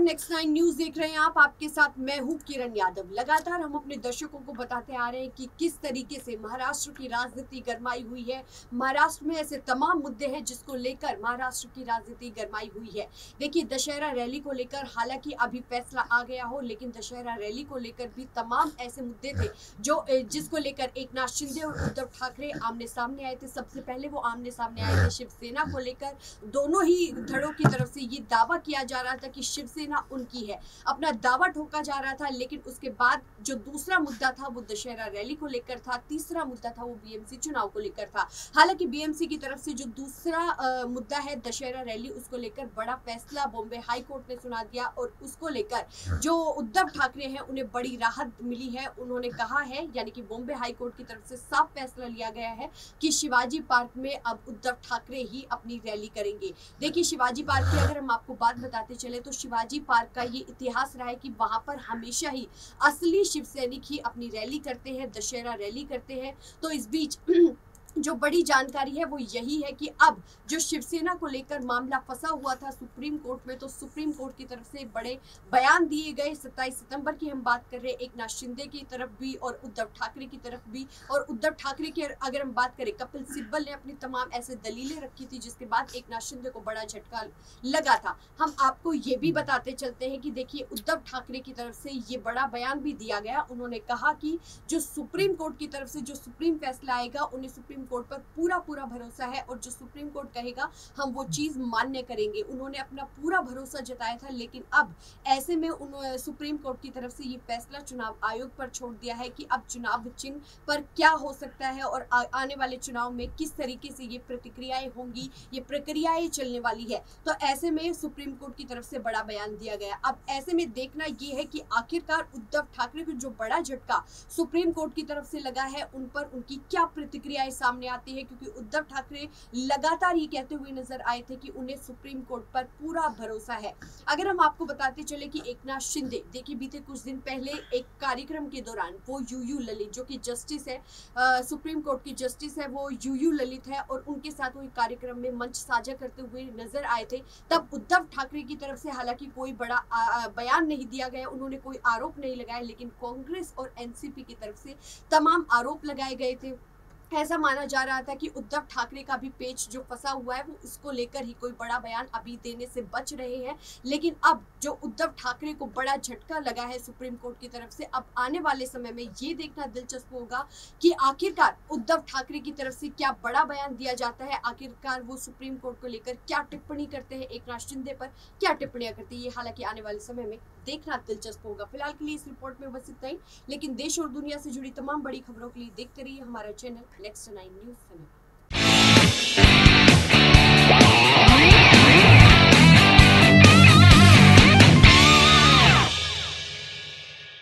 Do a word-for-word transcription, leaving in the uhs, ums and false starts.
Next nine news देख रहे हैं आप। आपके साथ मैं हूं किरण यादव। लगातार हम अपने दर्शकों को बताते आ रहे हैं कि किस तरीके से महाराष्ट्र की राजनीति गरमाई हुई है। महाराष्ट्र में ऐसे तमाम मुद्दे हैं जिसको लेकर महाराष्ट्र की राजनीति गरमाई हुई है। देखिए, दशहरा रैली को लेकर हालांकि अभी फैसला आ गया हो, लेकिन दशहरा रैली को लेकर भी तमाम ऐसे मुद्दे थे जो जिसको लेकर एकनाथ शिंदे और उद्धव ठाकरे आमने सामने आए थे। सबसे पहले वो आमने सामने आए थे शिवसेना को लेकर। दोनों ही धड़ों की तरफ से ये दावा किया जा रहा था कि शिवसेना उनकी है, अपना दावा ठोका जा रहा था। लेकिन उसके बाद जो दूसरा मुद्दा था वो दशहरा रैली को लेकर था, तीसरा मुद्दा था वो बीएमसी चुनाव को लेकर था। हालांकि बीएमसी की तरफ से जो दूसरा आ, मुद्दा है दशहरा रैली, उसको लेकर बड़ा फैसला बॉम्बे हाई कोर्ट ने सुना दिया और उसको लेकर जो उद्धव ठाकरे हैं उन्हें बड़ी राहत मिली है। उन्होंने कहा है, यानी कि बॉम्बे हाई कोर्ट की तरफ से साफ फैसला लिया गया है कि शिवाजी पार्क में अब उद्धव ठाकरे ही अपनी रैली करेंगे। देखिए, शिवाजी पार्क की अगर हम आपको बात बताते चले तो शिवाजी पार्क का ये इतिहास रहा है कि वहां पर हमेशा ही असली शिव सैनिक ही अपनी रैली करते हैं, दशहरा रैली करते हैं। तो इस बीच जो बड़ी जानकारी है वो यही है कि अब जो शिवसेना को लेकर मामला फंसा हुआ था सुप्रीम कोर्ट में, तो सुप्रीम कोर्ट की तरफ से बड़े बयान दिए गए। सत्ताईस सितंबर की हम बात कर रहे हैं, एकनाथ शिंदे की तरफ भी और उद्धव ठाकरे की तरफ भी। और उद्धव ठाकरे की अगर हम बात करें, कपिल सिब्बल ने अपनी तमाम ऐसे दलीलें रखी थी जिसके बाद एकनाथ शिंदे को बड़ा झटका लगा था। हम आपको ये भी बताते चलते हैं कि देखिए, उद्धव ठाकरे की तरफ से ये बड़ा बयान भी दिया गया। उन्होंने कहा कि जो सुप्रीम कोर्ट की तरफ से जो सुप्रीम फैसला आएगा उन्हें सुप्रीम कोर्ट पर पूरा पूरा भरोसा है और जो सुप्रीम कोर्ट कहेगा हम वो चीज मान्य करेंगे। उन्होंने अपना पूरा भरोसा जताया था। लेकिन अब ऐसे में उन्होंने सुप्रीम कोर्ट की तरफ से ये फैसला चुनाव आयोग पर छोड़ दिया है कि अब चुनाव चिन्ह पर क्या हो सकता है और आ, आने वाले चुनाव में किस तरीके से ये प्रतिक्रियाएं होंगी, ये प्रक्रियाएं चलने वाली है। तो ऐसे में सुप्रीम कोर्ट की तरफ से बड़ा बयान दिया गया। अब ऐसे में देखना ये है कि आखिरकार उद्धव ठाकरे को जो बड़ा झटका सुप्रीम कोर्ट की तरफ से लगा है उन पर उनकी क्या प्रतिक्रियाएं सामने आती है, क्योंकि उद्धव ठाकरे लगातार ये कहते हुए नजर आए थे कि उन्हें सुप्रीम कोर्ट पर पूरा भरोसा है। अगर हम आपको बताते चले कि एकनाथ शिंदे, देखिए, बीते कुछ दिन पहले एक कार्यक्रम के दौरान वो यूयू ललित, जो कि जस्टिस है, आ, सुप्रीम कोर्ट की जस्टिस है, वो यूयू ललित है और उनके साथ वो एक कार्यक्रम में मंच साझा करते हुए नजर आए थे। तब उद्धव ठाकरे की तरफ से हालांकि कोई बड़ा आ, आ, बयान नहीं दिया गया, उन्होंने कोई आरोप नहीं लगाया, लेकिन कांग्रेस और एनसीपी की तरफ से तमाम आरोप लगाए गए थे। ऐसा माना जा रहा था कि उद्धव ठाकरे का भी पेच जो फंसा हुआ है वो इसको लेकर ही कोई बड़ा बयान अभी देने से बच रहे हैं। लेकिन अब जो उद्धव ठाकरे को बड़ा झटका लगा है सुप्रीम कोर्ट की तरफ से, अब आने वाले समय में ये देखना दिलचस्प होगा कि आखिरकार उद्धव ठाकरे की तरफ से क्या बड़ा बयान दिया जाता है, आखिरकार वो सुप्रीम कोर्ट को लेकर क्या टिप्पणी करते हैं, एकनाथ शिंदे पर क्या टिप्पणियां करते हैं। ये हालांकि आने वाले समय में देखना दिलचस्प होगा। फिलहाल के लिए इस रिपोर्ट में बस इतना ही, लेकिन देश और दुनिया से जुड़ी तमाम बड़ी खबरों के लिए देखते रहिए हमारा चैनल नेक्स्ट नाइन न्यूज।